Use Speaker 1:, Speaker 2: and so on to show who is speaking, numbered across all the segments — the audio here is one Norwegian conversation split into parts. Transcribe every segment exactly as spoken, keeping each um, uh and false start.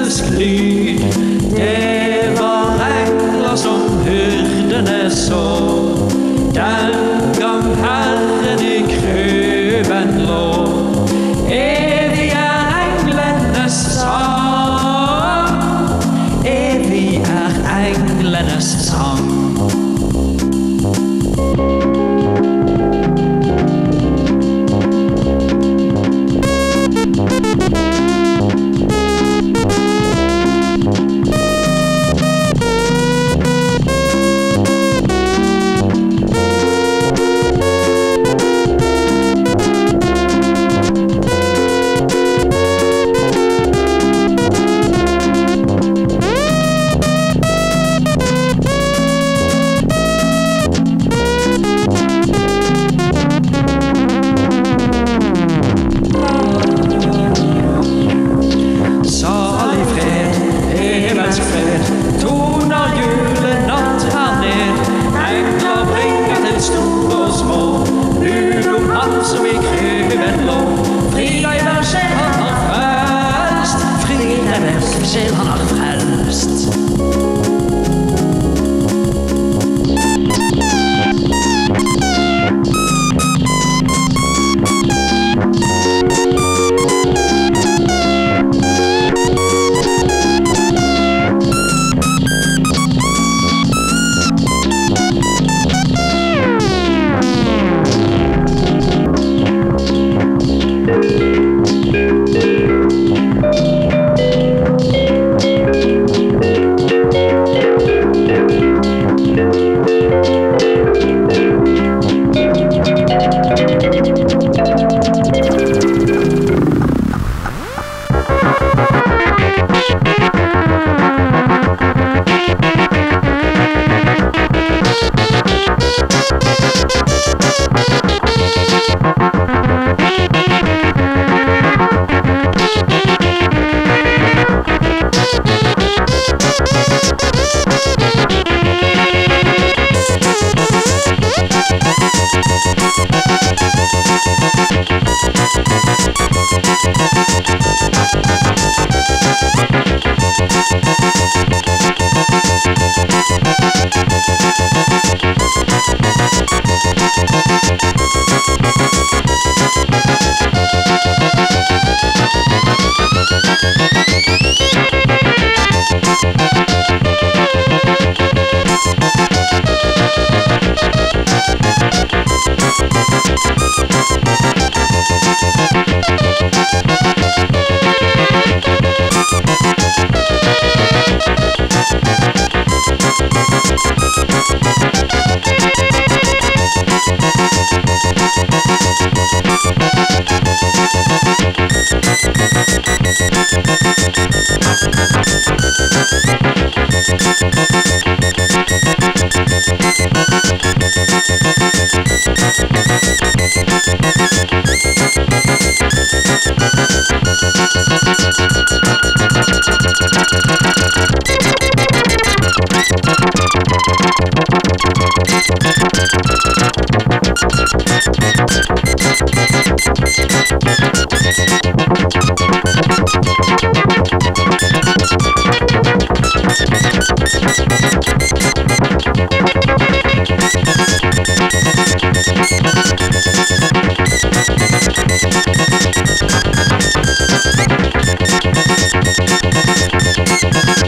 Speaker 1: himmelsk lyd. Det var engler som hyrdene så, den gang Herren i krybben lå. Evig er englenes sang, evig er englenes sang. Som i krybben lå, fri deg der selv han har frelst, fri deg der selv han har frelst.
Speaker 2: We'll be right back.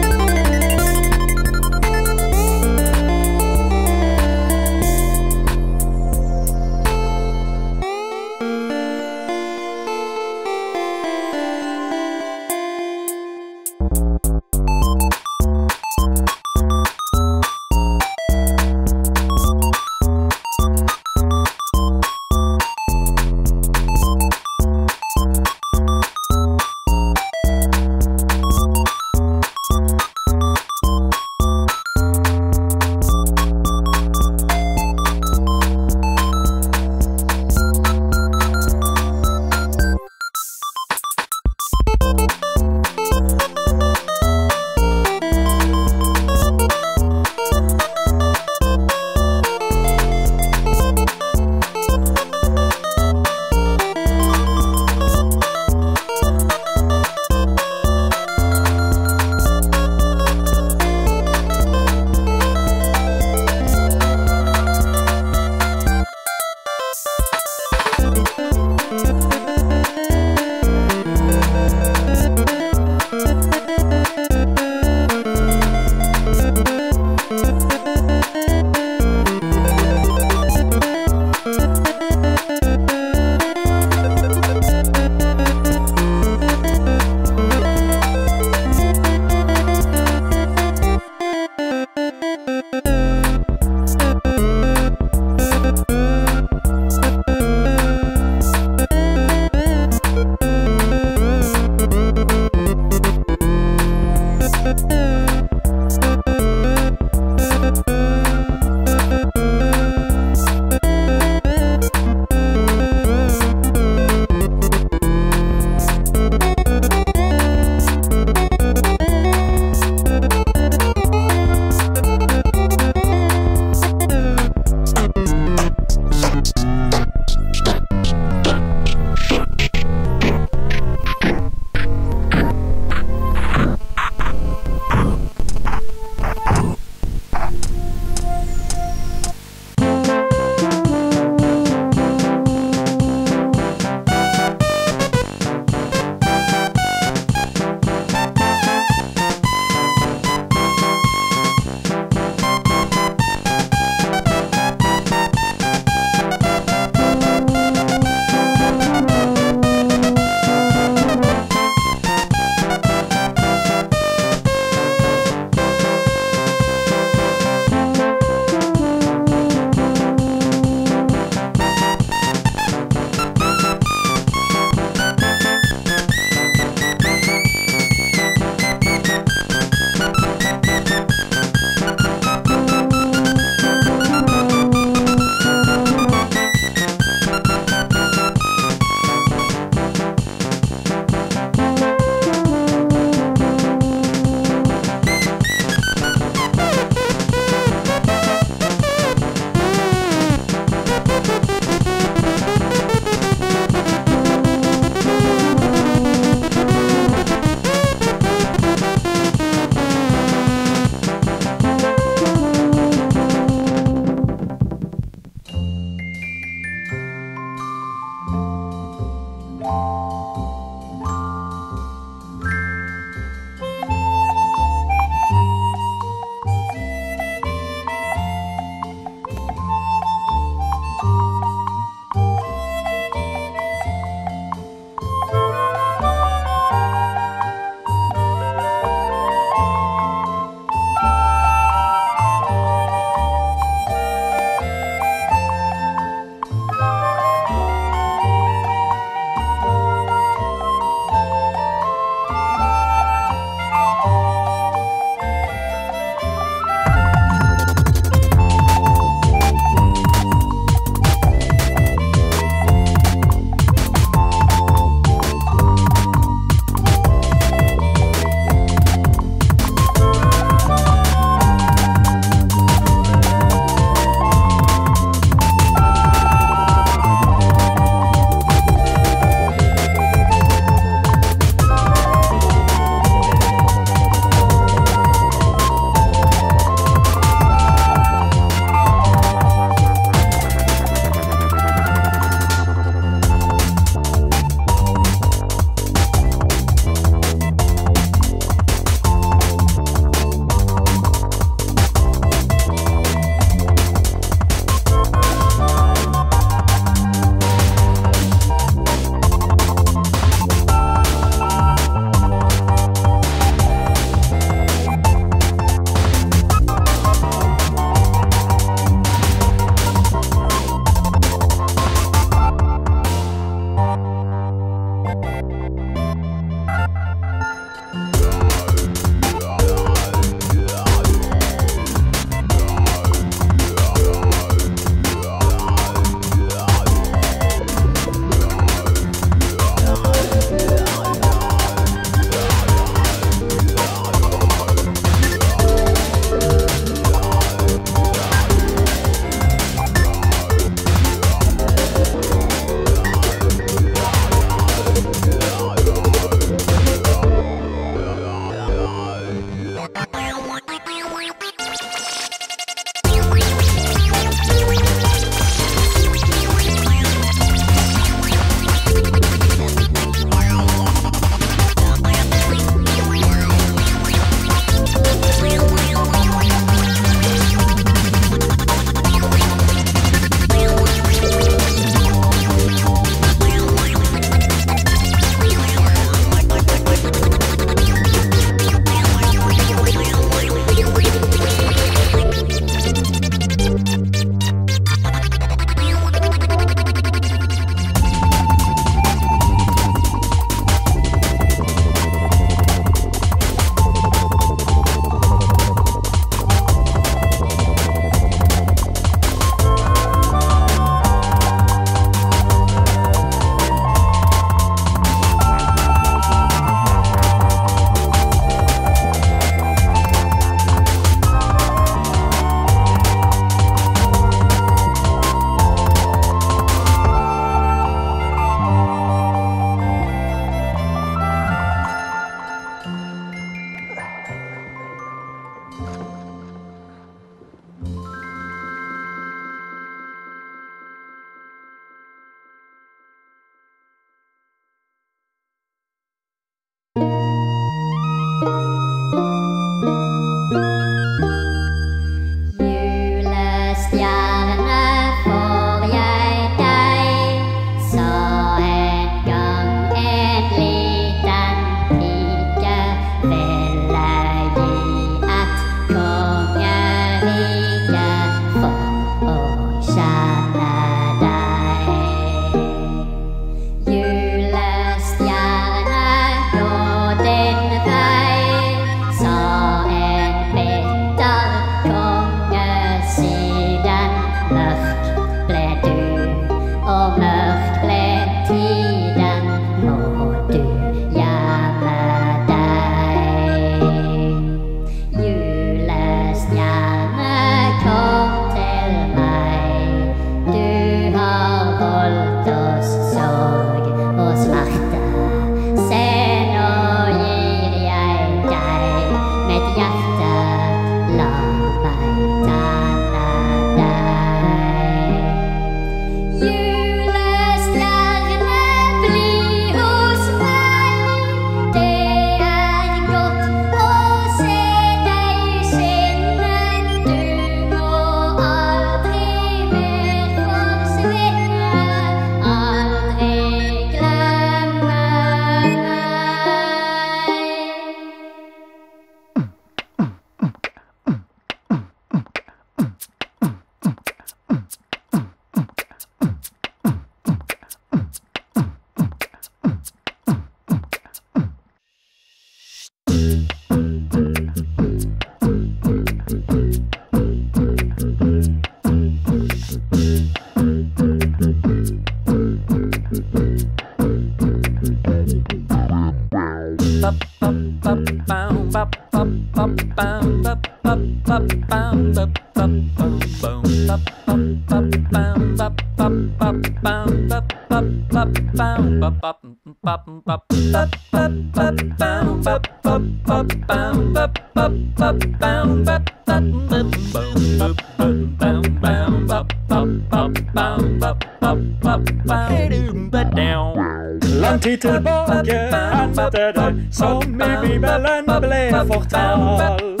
Speaker 2: Lang tid tilbake hendte det som i Bibelen ble fortalt.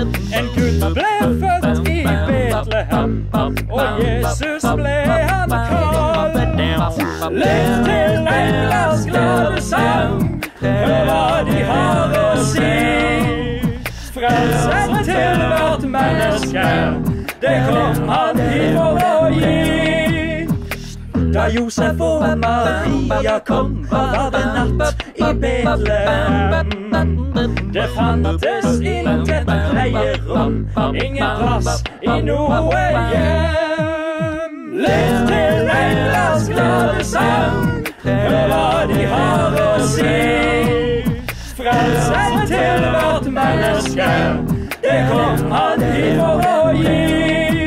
Speaker 2: En gutt ble født i Betlehem, og Jesus ble han kalt. Lytt til englers glade sang, hør hva de har å si. Frelsen til hvert menneske, det kom han hit for å gi. Da Da Josef og Maria kom, var det natt i Betlehem. Det fantes intet pleierom, ingen plass i noe hjem. Lytt til englers glade sang, hør hva de har å si. Frelsen til hvert menneske, det kom han hit for å gi.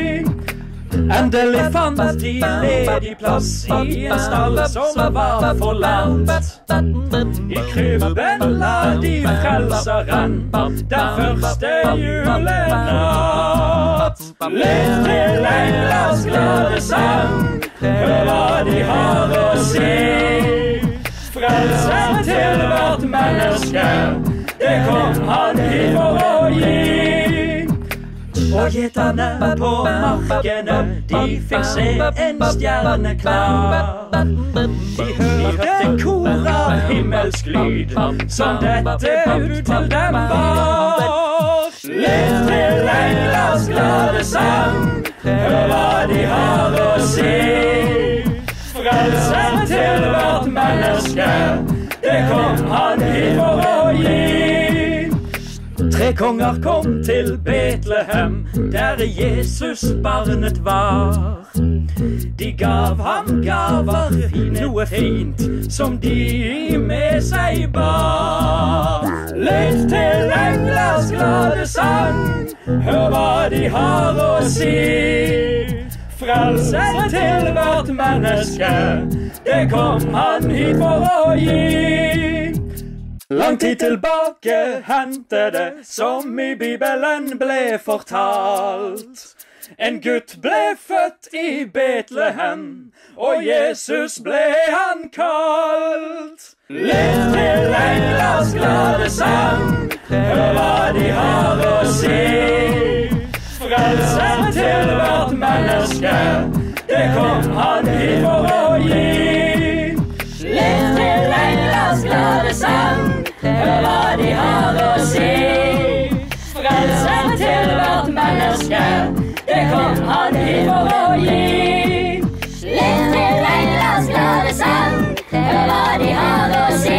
Speaker 2: Endelig fant de ledig plass i en stall som var forlatt. I krybben la de frelseren den første julenatt. Lytt til englers glade sang, hør hva de har å si. Frelsen til hvert menneske, det kom han hit for å gi. Og gjeterne på markene, de fikk se en stjerne klar. De hørte kor av himmelsk lyd, som dette ut til dem var. Lytt til englers glade sang, hør hva de har å si. Frelsen til hvert menneske, det kom han hit for å gi. Tre konger kom til Betlehem, der Jesus barnet var. De gav ham gaver, noe fint, som de med seg bar. Lytt til englers glade sang, hør hva de har å si. Frelsen til hvert menneske, det kom han hit for å gi. Lang tid tilbake hendte det, som i Bibelen ble fortalt. En gutt ble født i Betlehem, og Jesus ble han kalt. Lytt til englers glade sang, hør hva de har å si. Frelsen til hvert menneske, det kom han hit for å gi. Lytt til englers glade sang, hør hva de har å si. Frelsen til hvert menneske, det kom han hit for å gi. Lytt til englers glade sang, hør hva de har å si.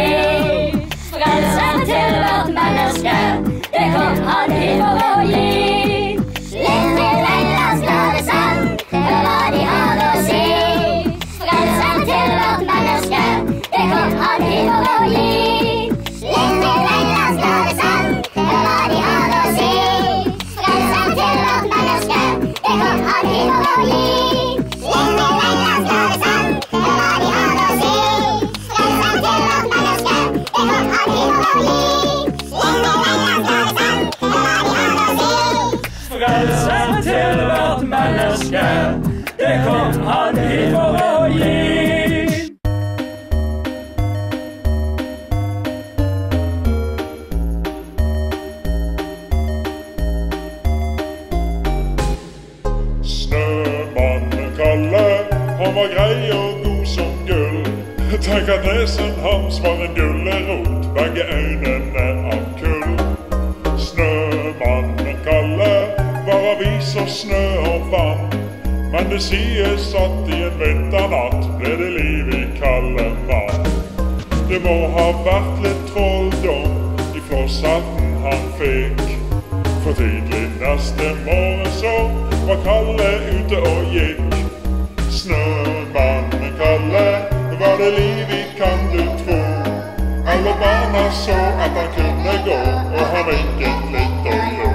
Speaker 2: Frelsen til hvert menneske, det kom han hit for å gi. Lytt til englers glade sang, hør hva de har å si. Frelsen til hvert menneske, det kom han hit for å gi. Lytt til englers glade sang, hør hva de har å si. Frelsen til hvert menneske, det kom han hit for å gi. Lytt til englers glade sang, hør hva de har å si. Frelsen til hvert menneske, det kom han hit for å gi. Lytt til englers glade sang, hør hva de har å si. Frelsen til hvert menneske, det kom han hit for å gi.
Speaker 3: Han var grei og god som gull. Tenk at nesen hans var en gullerot, begge øynene av kull. Snømannen Kalle var avis og snø og vann, men det sies at i en vinternatt ble det liv i Kalle mann. Det må ha vært litt trolldom i flåshatten han fikk, for tidlig neste morgen så var Kalle ute og gikk. Snømannen Kalle, var det liv i, kan du tro? Alle barna så at han kunne gå, og han vinket litt og lo.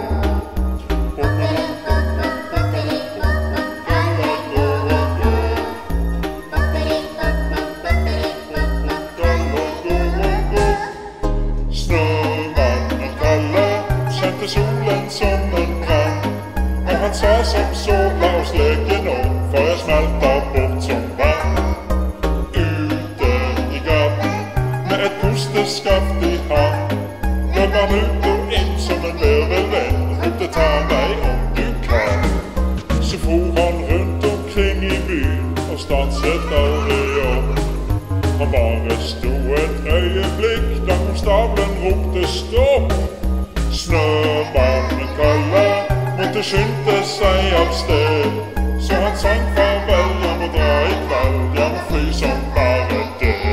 Speaker 3: Snømannen Kalle kjente solen som en brann, og han sa som så, la oss leke nå, for jeg smelter bort som vann. Ute i gaten, med et kosteskaft i hand, løp han ut og inn som en virvelvind, ropte ta meg om du kan. Så for han rundt omkring i byen, og stanset aldri opp. Han bare sto et øyeblikk, da konstabelen ropte stopp. Snømannen Kalle måtte skynde seg av sted, så han sang farvel og dra i kveld, ja, må fly som bare det.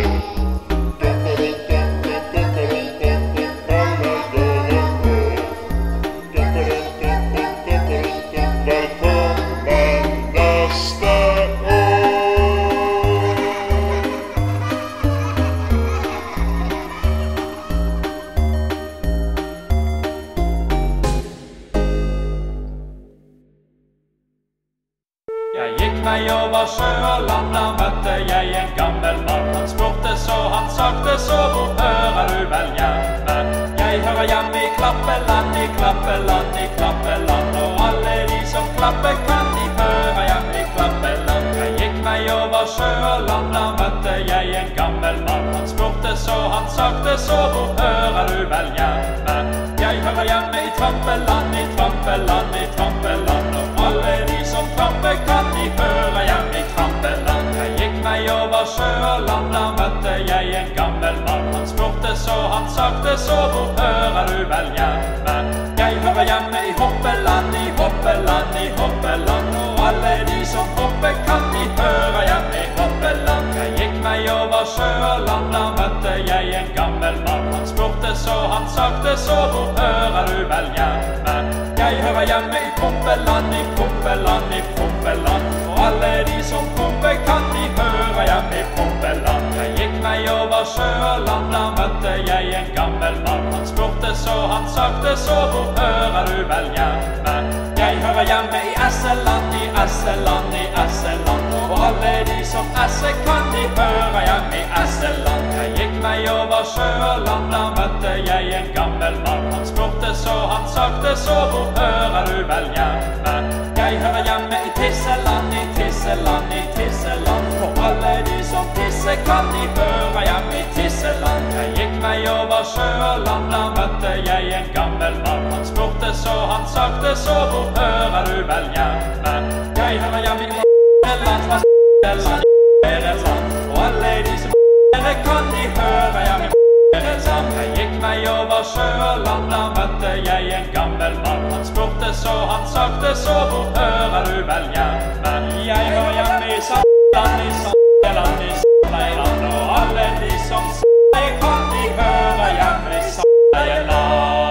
Speaker 1: Jeg gikk meg over sjø og land, der møtte jeg en gammel mann. Han spurte så, han sagte så, hvor hører du vel hjemme? Jeg hører hjemme i Klappeland, i Klappeland, i Klappeland. Og alle de som klapper kan, de hører hjemme i Klappeland. Jeg gikk meg over sjø og land, der møtte jeg en gammel mann. Han spurte så, han sagte så, hvor hører du vel hjemme? Jeg hører hjemme i Trampeland, i Trampeland, i Trampeland. Og alle de som tramper kan, de hører hjemme i Trampeland. Jeg gikk meg over sjø og land, der møtte jeg en gammel mann. Han spurte så, han sagte så, hvor hører du vel hjemme? Jeg hører hjemme i Hoppeland, i Hoppeland, i Hoppeland. Og alle de som hopper kan, de hører hjemme i Hoppeland. Jeg gikk meg over sjø og land, der møtte jeg en gammel mann. Han spurte så, han sagte så, hvor hører du vel hjemme? Jeg hører hjemme i Pumpeland, i Pumpeland, i Pumpeland. Og alle de som pumper kan, de hører hjemme i Pumpeland. Jeg gikk meg over sjø og land, der møtte jeg en gammel mann. Han spurte så, han sagte så, hvor hører du vel hjemme? Jeg hører hjemme i Esseland, i Esseland, i Esseland. Og alle de som esse kan, de hører hjemme i Esseland. Jeg gikk meg over sjø og land, der møtte jeg en gammel mann. Han spurte så, han sagte så, hvor hører du vel hjemme? Jeg hører hjemme i Tisseland, i Tisseland, i Tisseland. Og alle de som tisser kan, de hører hjemme i Tisseland. Jeg gikk meg over sjø og land, der møtte jeg en gammel mann. Han spurte så, han sagte så, hvor hører du vel hjemme? Jeg hører hjemme i Mæland, Mæland, Mæland. Og alle de som dere kan, de hører hjemme i Mæland. Jeg gikk meg over sjø og land, der møtte jeg en gammel mann. Han spurte så, han sagte så, hvor hører du vel hjemme? Jeg hører hjemme i Sandland, i Sandland, i Sandland. Og alle de som sier kan, de hører hjemme i Sandland.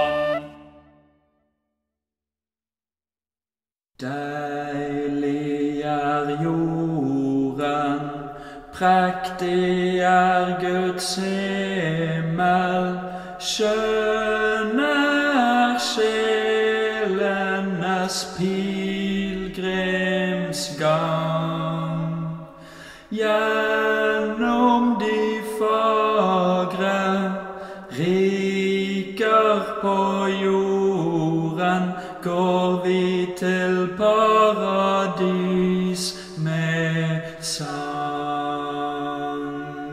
Speaker 4: Deilig er jorden, prektig er Guds himmel, skjønn er sjelenes pilgrimsgang. Gjennom de fagre riker på jorden går vi til paradis med sang.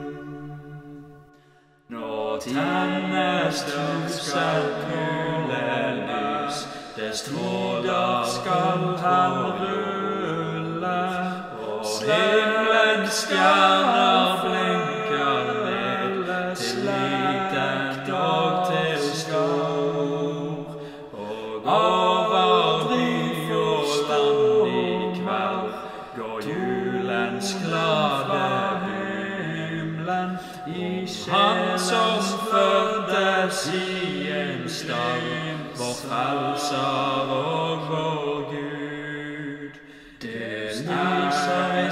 Speaker 4: Nå tennes tusen julelys, det stråler skal han rulle, og himmelens stjerner blinker ned til liten og til stor. Og over by og land i kveld går julens glade himlen i sjelen. Han som føddes i en stall, vår frelser og vår Gud. Det lyser i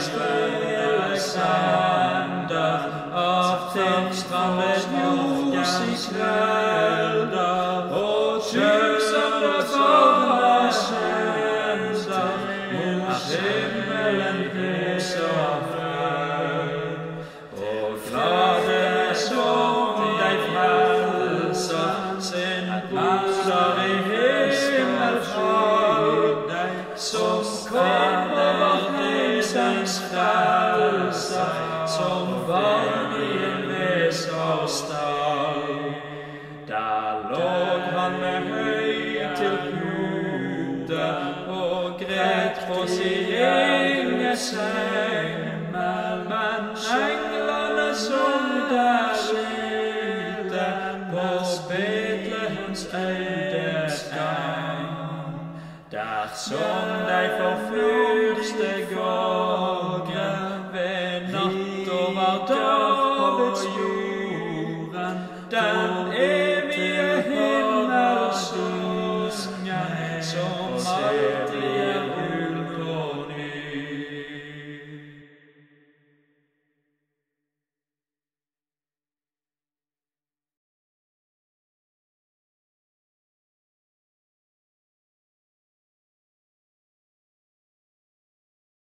Speaker 4: spøkelsender av tilstrammet ljos i kvelder, og tusende forne skjender mot himmelen lyser frød. Og glade som deg frelser sin broder i himmelfryd, som kommer høysens frelser, som vann i en veserstall. Der låg han med høytill pute og gret på sin egen himmel, men englene som der ute på Betlehems øydes gang, der som deg for første gang var dag